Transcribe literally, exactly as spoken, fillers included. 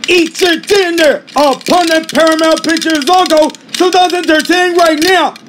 Eat your dinner upon the Paramount Pictures logo twenty thirteen right now.